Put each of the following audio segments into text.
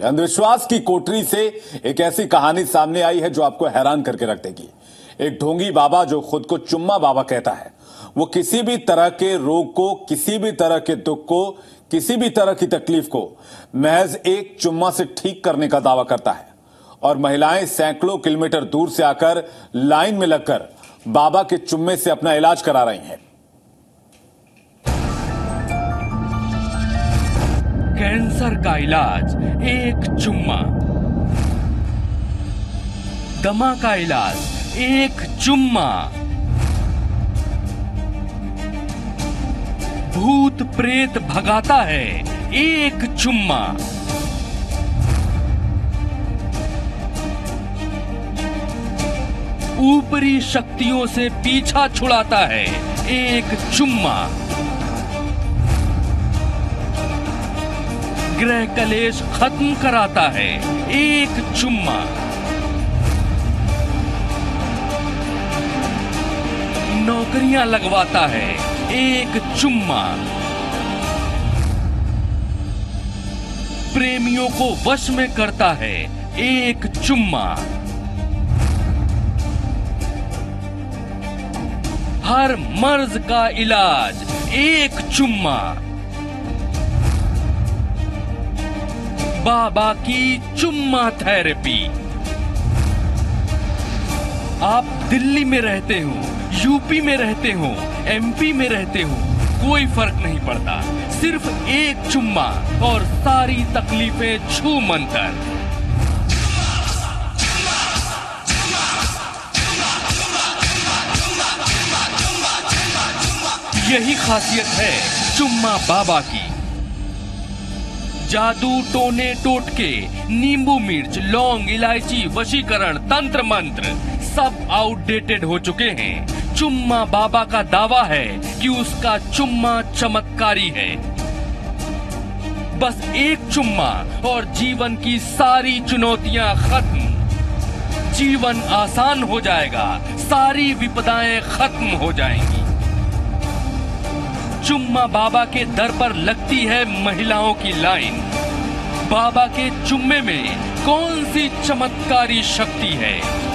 अंधविश्वास की कोठरी से एक ऐसी कहानी सामने आई है जो आपको हैरान करके रख देगी। एक ढोंगी बाबा जो खुद को चुम्मा बाबा कहता है, वो किसी भी तरह के रोग को, किसी भी तरह के दुख को, किसी भी तरह की तकलीफ को महज एक चुम्मा से ठीक करने का दावा करता है। और महिलाएं सैकड़ों किलोमीटर दूर से आकर लाइन में लगकर बाबा के चुम्मे से अपना इलाज करा रही हैं। कैंसर का इलाज एक चुम्मा, दमा का इलाज एक चुम्मा, भूत प्रेत भगाता है एक चुम्मा, ऊपरी शक्तियों से पीछा छुड़ाता है एक चुम्मा, ग्रह कलेश खत्म कराता है एक चुम्मा, नौकरियां लगवाता है एक चुम्मा, प्रेमियों को वश में करता है एक चुम्मा, हर मर्ज का इलाज एक चुम्मा, बाबा की चुम्मा थेरेपी। आप दिल्ली में रहते हो, यूपी में रहते हो, एमपी में रहते हो, कोई फर्क नहीं पड़ता। सिर्फ एक चुम्मा और सारी तकलीफें छू मंतर। यही खासियत है चुम्मा बाबा की। जादू, टोने, टोटके, नींबू मिर्च, लौंग, इलायची, वशीकरण, तंत्र मंत्र सब आउटडेटेड हो चुके हैं। चुम्मा बाबा का दावा है कि उसका चुम्मा चमत्कारी है। बस एक चुम्मा और जीवन की सारी चुनौतियां खत्म। जीवन आसान हो जाएगा, सारी विपदाएं खत्म हो जाएंगी। चुम्मा बाबा के दर पर लगती है महिलाओं की लाइन। बाबा के चुम्मे में कौन सी चमत्कारी शक्ति है?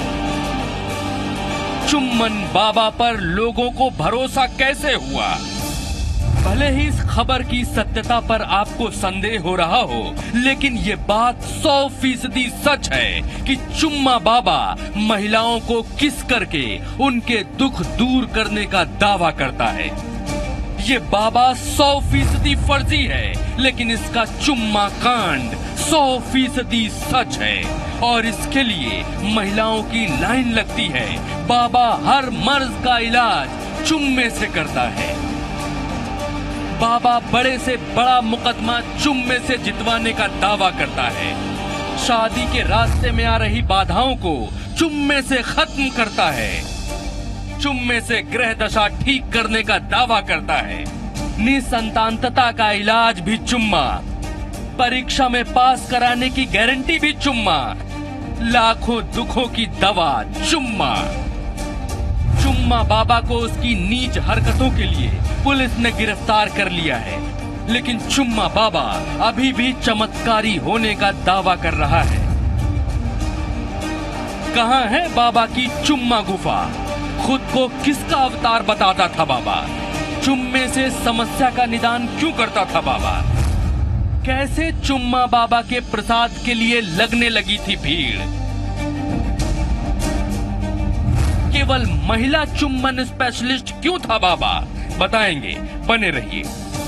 चुम्मन बाबा पर लोगों को भरोसा कैसे हुआ? भले ही इस खबर की सत्यता पर आपको संदेह हो रहा हो, लेकिन ये बात 100% सच है कि चुम्मा बाबा महिलाओं को किस करके उनके दुख दूर करने का दावा करता है। ये बाबा 100% फर्जी है, लेकिन इसका चुम्मा कांड 100% सच है और इसके लिए महिलाओं की लाइन लगती है। बाबा हर मर्ज का इलाज चुम्मे से करता है। बाबा बड़े से बड़ा मुकदमा चुम्मे से जितवाने का दावा करता है। शादी के रास्ते में आ रही बाधाओं को चुम्मे से खत्म करता है। चुम्मे से ग्रह दशा ठीक करने का दावा करता है। निसंतानता का इलाज भी चुम्मा, परीक्षा में पास कराने की गारंटी भी चुम्मा, लाखों दुखों की दवा चुम्मा। चुम्मा बाबा को उसकी नीच हरकतों के लिए पुलिस ने गिरफ्तार कर लिया है, लेकिन चुम्मा बाबा अभी भी चमत्कारी होने का दावा कर रहा है। कहाँ है बाबा की चुम्मा गुफा? खुद को किसका अवतार बताता था बाबा? चुम्मे से समस्या का निदान क्यों करता था बाबा? कैसे चुम्मा बाबा के प्रसाद के लिए लगने लगी थी भीड़? केवल महिला चुम्बन स्पेशलिस्ट क्यों था बाबा? बताएंगे, बने रहिए।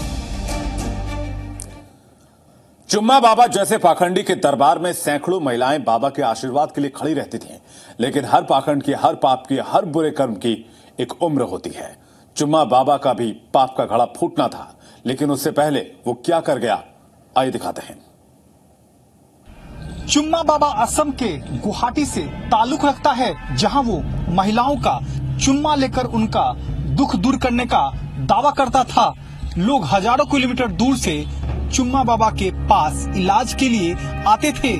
चुम्मा बाबा जैसे पाखंडी के दरबार में सैकड़ों महिलाएं बाबा के आशीर्वाद के लिए खड़ी रहती थीं, लेकिन हर पाखंड की, हर पाप की, हर बुरे कर्म की एक उम्र होती है। चुम्मा बाबा का भी पाप का घड़ा फूटना था, लेकिन उससे पहले वो क्या कर गया, आइए दिखाते हैं। चुम्मा बाबा असम के गुवाहाटी से ताल्लुक रखता है, जहां वो महिलाओं का चुम्मा लेकर उनका दुख दूर करने का दावा करता था। लोग हजारों किलोमीटर दूर से चुम्मा बाबा के पास इलाज के लिए आते थे।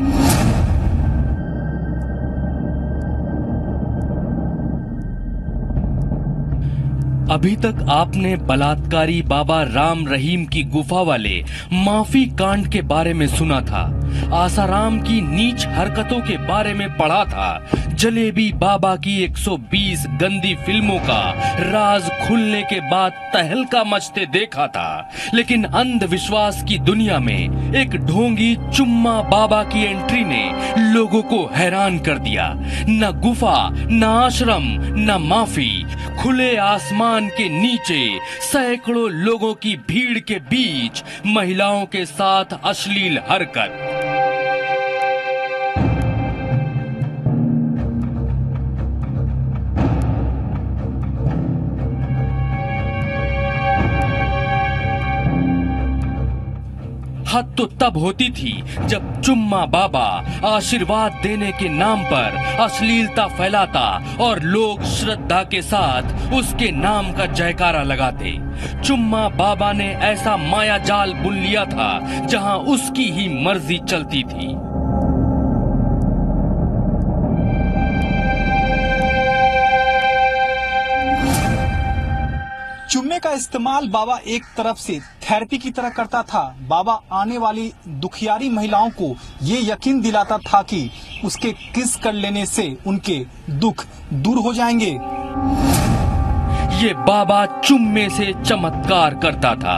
अभी तक आपने बलात्कारी बाबा राम रहीम की गुफा वाले माफी कांड के बारे में सुना था, आसाराम की नीच हरकतों के बारे में पढ़ा था, जलेबी बाबा की 120 गंदी फिल्मों का राज खुलने के बाद तहलका मचते देखा था। लेकिन अंधविश्वास की दुनिया में एक ढोंगी चुम्मा बाबा की एंट्री ने लोगों को हैरान कर दिया। न गुफा, न आश्रम, न माफी, खुले आसमान के नीचे सैकड़ों लोगों की भीड़ के बीच महिलाओं के साथ अश्लील हरकत। हद तो तब होती थी जब चुम्मा बाबा आशीर्वाद देने के नाम पर अश्लीलता फैलाता और लोग श्रद्धा के साथ उसके नाम का जयकारा लगाते। चुम्मा बाबा ने ऐसा माया जाल बुन लिया था जहां उसकी ही मर्जी चलती थी। चुम्मे का इस्तेमाल बाबा एक तरफ से थेरेपी की तरह करता था। बाबा आने वाली दुखियारी महिलाओं को ये यकीन दिलाता था कि उसके किस कर लेने से उनके दुख दूर हो जाएंगे। ये बाबा चुम्मे से चमत्कार करता था।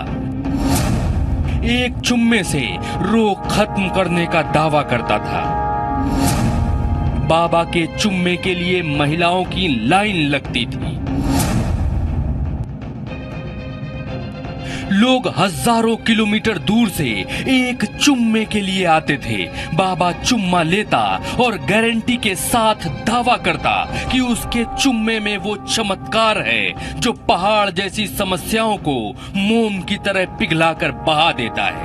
एक चुम्मे से रोग खत्म करने का दावा करता था। बाबा के चुम्मे के लिए महिलाओं की लाइन लगती थी। लोग हजारों किलोमीटर दूर से एक चुम्मे के लिए आते थे। बाबा चुम्मा लेता और गारंटी के साथ दावा करता कि उसके चुम्मे में वो चमत्कार है जो पहाड़ जैसी समस्याओं को मोम की तरह पिघलाकर बहा देता है।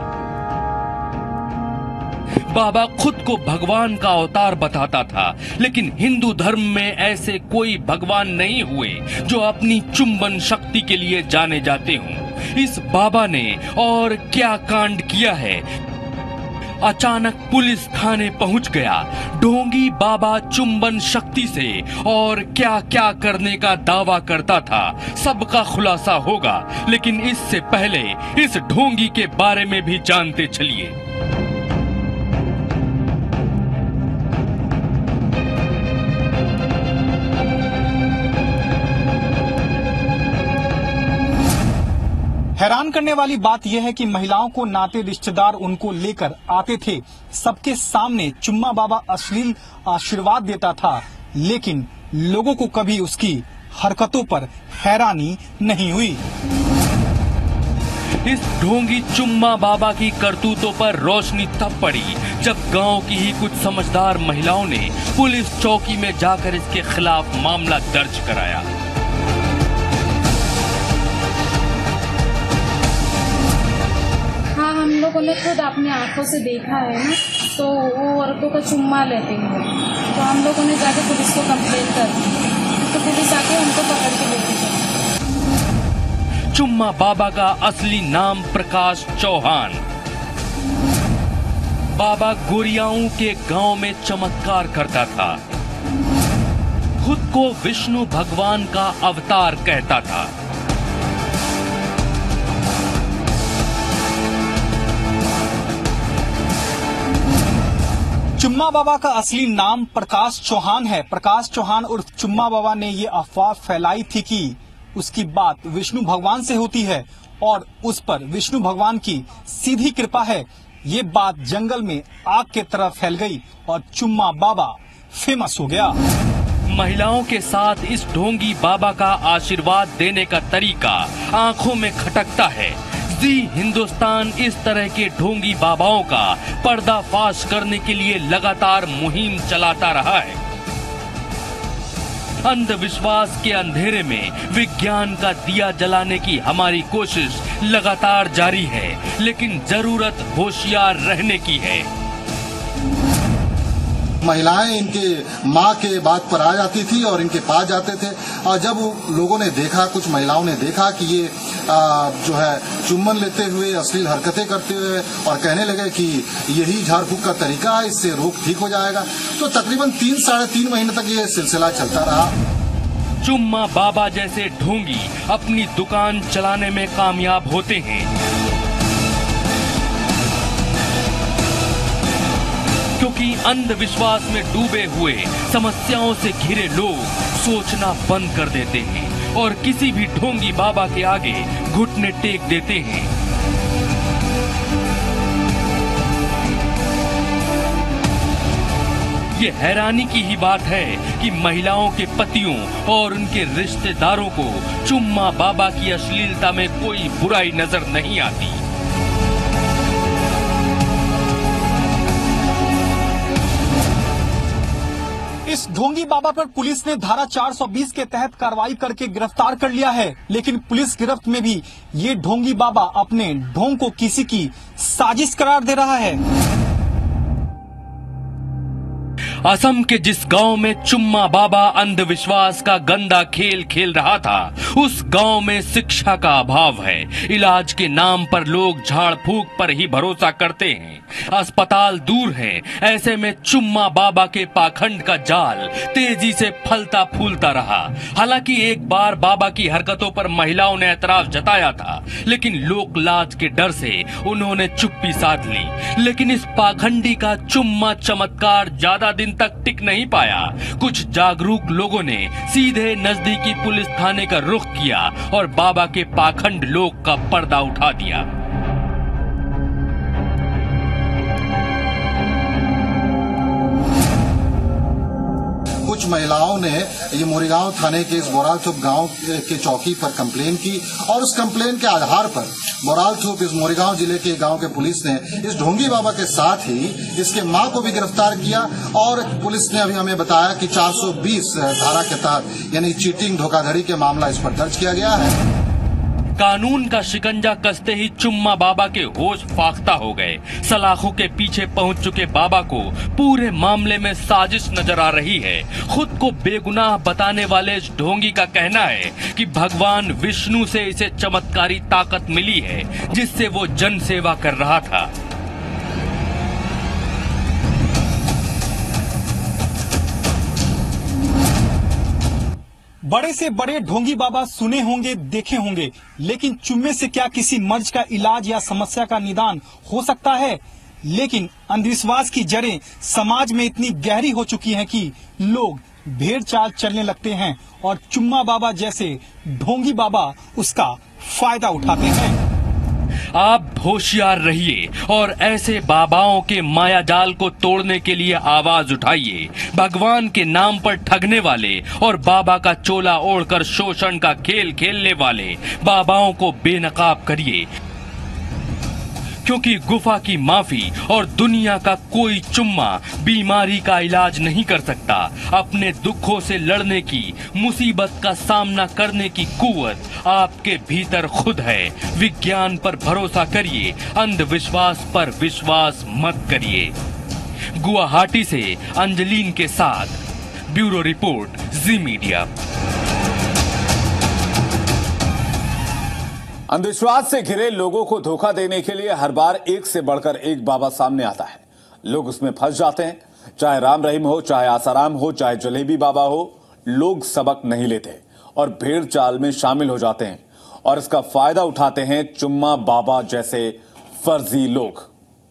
बाबा खुद को भगवान का अवतार बताता था, लेकिन हिंदू धर्म में ऐसे कोई भगवान नहीं हुए जो अपनी चुंबन शक्ति के लिए जाने जाते हों। इस बाबा ने और क्या कांड किया है। अचानक पुलिस थाने पहुंच गया। ढोंगी बाबा चुंबन शक्ति से और क्या क्या करने का दावा करता था, सबका खुलासा होगा। लेकिन इससे पहले इस ढोंगी के बारे में भी जानते चलिए। हैरान करने वाली बात यह है कि महिलाओं को नाते रिश्तेदार उनको लेकर आते थे। सबके सामने चुम्मा बाबा अश्लील आशीर्वाद देता था, लेकिन लोगों को कभी उसकी हरकतों पर हैरानी नहीं हुई। इस ढोंगी चुम्मा बाबा की करतूतों पर रोशनी तब पड़ी जब गांव की ही कुछ समझदार महिलाओं ने पुलिस चौकी में जाकर इसके खिलाफ मामला दर्ज कराया। हाँ, हम लोगों ने खुद अपनी आंखों से देखा है ना, तो वो औरतों का चुम्मा लेते हैं। तो हम लोगों ने जाके पुलिस को कंप्लेंट कर दी, तो पुलिस आके उनको पकड़ के लेके गई। चुम्मा बाबा का असली नाम प्रकाश चौहान। बाबा गोरियाओं के गांव में चमत्कार करता था। खुद को विष्णु भगवान का अवतार कहता था। चुम्मा बाबा का असली नाम प्रकाश चौहान है। प्रकाश चौहान उर्फ चुम्मा बाबा ने ये अफवाह फैलाई थी कि उसकी बात विष्णु भगवान से होती है और उस पर विष्णु भगवान की सीधी कृपा है। ये बात जंगल में आग की तरह फैल गई और चुम्मा बाबा फेमस हो गया। महिलाओं के साथ इस ढोंगी बाबा का आशीर्वाद देने का तरीका आंखों में खटकता है। जी हिंदुस्तान इस तरह के ढोंगी बाबाओं का पर्दाफाश करने के लिए लगातार मुहिम चलाता रहा है। अंधविश्वास के अंधेरे में विज्ञान का दिया जलाने की हमारी कोशिश लगातार जारी है, लेकिन जरूरत होशियार रहने की है। महिलाएं इनके माँ के बात पर आ जाती थी और इनके पास जाते थे। और जब लोगों ने देखा, कुछ महिलाओं ने देखा कि ये जो है चुम्बन लेते हुए अश्लील हरकतें करते हुए और कहने लगे कि यही झाड़ फूक का तरीका है, इससे रोग ठीक हो जाएगा। तो तकरीबन 3 साढ़े 3 महीने तक ये सिलसिला चलता रहा। चुम्मा बाबा जैसे ढोंगी अपनी दुकान चलाने में कामयाब होते हैं, क्योंकि अंधविश्वास में डूबे हुए समस्याओं से घिरे लोग सोचना बंद कर देते हैं और किसी भी ढोंगी बाबा के आगे घुटने टेक देते हैं। ये हैरानी की ही बात है कि महिलाओं के पतियों और उनके रिश्तेदारों को चुम्मा बाबा की अश्लीलता में कोई बुराई नजर नहीं आती। इस ढोंगी बाबा पर पुलिस ने धारा 420 के तहत कार्रवाई करके गिरफ्तार कर लिया है, लेकिन पुलिस गिरफ्त में भी ये ढोंगी बाबा अपने ढोंग को किसी की साजिश करार दे रहा है। असम के जिस गांव में चुम्मा बाबा अंधविश्वास का गंदा खेल खेल रहा था, उस गांव में शिक्षा का अभाव है। इलाज के नाम पर लोग झाड़ फूक पर ही भरोसा करते हैं। अस्पताल दूर है, ऐसे में चुम्मा बाबा के पाखंड का जाल तेजी से फलता फूलता रहा। हालांकि एक बार बाबा की हरकतों पर महिलाओं ने एतराज जताया था, लेकिन लोक लाज के डर से उन्होंने चुप्पी साध ली। लेकिन इस पाखंडी का चुम्मा चमत्कार ज्यादा दिन तक टिक नहीं पाया। कुछ जागरूक लोगों ने सीधे नजदीकी पुलिस थाने का रुख किया और बाबा के पाखंड लोक का पर्दा उठा दिया। कुछ महिलाओं ने ये मोरीगांव थाने के इस बोरालथोप गांव के चौकी पर कंप्लेन की और उस कंप्लेन के आधार पर बोरालथोप इस मोरीगांव जिले के गांव के पुलिस ने इस ढोंगी बाबा के साथ ही इसके मां को भी गिरफ्तार किया और पुलिस ने अभी हमें बताया कि 420 धारा के तहत यानी चीटिंग धोखाधड़ी के मामला इस पर दर्ज किया गया है। कानून का शिकंजा कसते ही चुम्मा बाबा के होश फाख्ता हो गए। सलाखों के पीछे पहुंच चुके बाबा को पूरे मामले में साजिश नजर आ रही है। खुद को बेगुनाह बताने वाले इस ढोंगी का कहना है कि भगवान विष्णु से इसे चमत्कारी ताकत मिली है, जिससे वो जन सेवा कर रहा था। बड़े से बड़े ढोंगी बाबा सुने होंगे, देखे होंगे, लेकिन चुम्मे से क्या किसी मर्ज का इलाज या समस्या का निदान हो सकता है? लेकिन अंधविश्वास की जड़ें समाज में इतनी गहरी हो चुकी हैं कि लोग भेड़ चाल चलने लगते हैं और चुम्मा बाबा जैसे ढोंगी बाबा उसका फायदा उठाते हैं। आप होशियार रहिए और ऐसे बाबाओं के माया जाल को तोड़ने के लिए आवाज उठाइए। भगवान के नाम पर ठगने वाले और बाबा का चोला ओढ़कर शोषण का खेल खेलने वाले बाबाओं को बेनकाब करिए, क्योंकि गुफा की माफी और दुनिया का कोई चुम्मा बीमारी का इलाज नहीं कर सकता। अपने दुखों से लड़ने की, मुसीबत का सामना करने की कुव्वत आपके भीतर खुद है। विज्ञान पर भरोसा करिए, अंधविश्वास पर विश्वास मत करिए। गुवाहाटी से अंजलीन के साथ ब्यूरो रिपोर्ट, जी मीडिया। अंधविश्वास से घिरे लोगों को धोखा देने के लिए हर बार एक से बढ़कर एक बाबा सामने आता है। लोग उसमें फंस जाते हैं। चाहे राम रहीम हो, चाहे आसाराम हो, चाहे जलेबी बाबा हो, लोग सबक नहीं लेते और भेड़ चाल में शामिल हो जाते हैं और इसका फायदा उठाते हैं चुम्मा बाबा जैसे फर्जी लोग।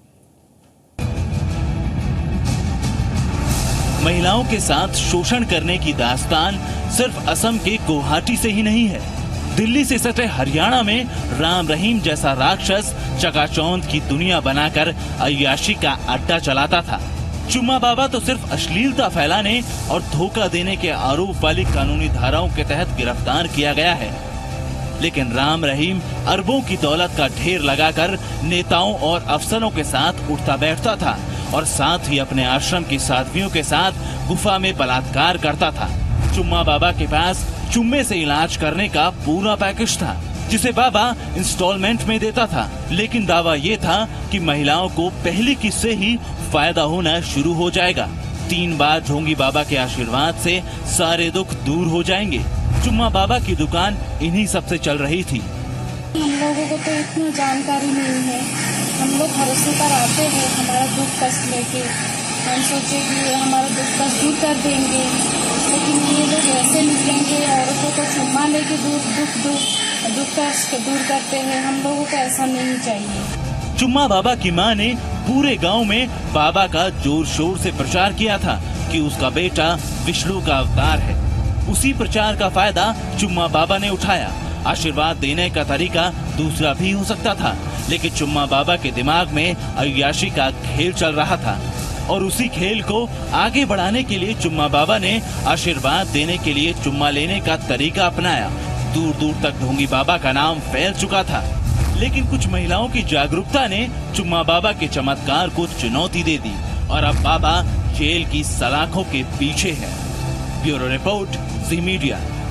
महिलाओं के साथ शोषण करने की दास्तान सिर्फ असम के गुवाहाटी से ही नहीं है। दिल्ली से सटे हरियाणा में राम रहीम जैसा राक्षस चकाचौंध की दुनिया बनाकर अय्याशी का अड्डा चलाता था। चुम्मा बाबा तो सिर्फ अश्लीलता फैलाने और धोखा देने के आरोप वाली कानूनी धाराओं के तहत गिरफ्तार किया गया है, लेकिन राम रहीम अरबों की दौलत का ढेर लगाकर नेताओं और अफसरों के साथ उठता बैठता था और साथ ही अपने आश्रम की साध्वियों के साथ गुफा में बलात्कार करता था। चुम्मा बाबा के पास चुम्मे से इलाज करने का पूरा पैकेज था, जिसे बाबा इंस्टॉलमेंट में देता था। लेकिन दावा ये था कि महिलाओं को पहली किस्त से ही फायदा होना शुरू हो जाएगा। 3 बार ढोंगी बाबा के आशीर्वाद से सारे दुख दूर हो जाएंगे। चुम्मा बाबा की दुकान इन्हीं सब से चल रही थी। हम लोगों को तो इतनी जानकारी नहीं है। हम लोग भरोसे पर आते हैं हमारा दुख कष्ट लेके, हम सोचे कि हमारा दुख का दूर कर देंगे, लेकिन ये लोग ऐसे निकलेंगे, औरतों को चुम्मा लेके दुख का दूर करते हैं। हम लोगों को ऐसा नहीं चाहिए। चुम्मा बाबा की मां ने पूरे गांव में बाबा का जोर शोर से प्रचार किया था कि उसका बेटा विष्णु का अवतार है। उसी प्रचार का फायदा चुम्मा बाबा ने उठाया। आशीर्वाद देने का तरीका दूसरा भी हो सकता था, लेकिन चुम्मा बाबा के दिमाग में अय्याशी का खेल चल रहा था और उसी खेल को आगे बढ़ाने के लिए चुम्मा बाबा ने आशीर्वाद देने के लिए चुम्मा लेने का तरीका अपनाया। दूर दूर तक ढोंगी बाबा का नाम फैल चुका था, लेकिन कुछ महिलाओं की जागरूकता ने चुम्मा बाबा के चमत्कार को चुनौती दे दी और अब बाबा जेल की सलाखों के पीछे है। Bureau report, Zee media.